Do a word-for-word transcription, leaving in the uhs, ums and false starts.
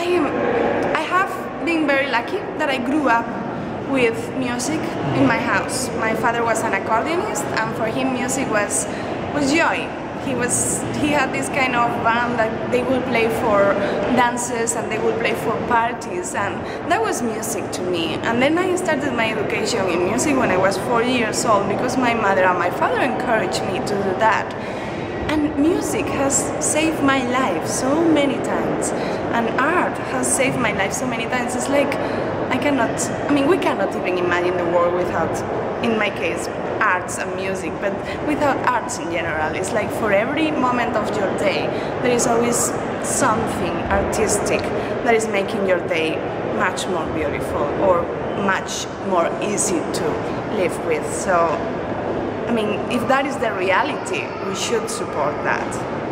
I am, I have been very lucky that I grew up with music in my house. My father was an accordionist, and for him music was was joy. He was he had this kind of band that they would play for dances and they would play for parties, and that was music to me. And then I started my education in music when I was four years old because my mother and my father encouraged me to do that. And music has saved my life so many times, and art has saved my life so many times. It's like I cannot, I mean, we cannot even imagine the world without, in my case, arts and music, but without arts in general. It's like for every moment of your day, there is always something artistic that is making your day much more beautiful or much more easy to live with. So, I mean, if that is the reality, we should support that.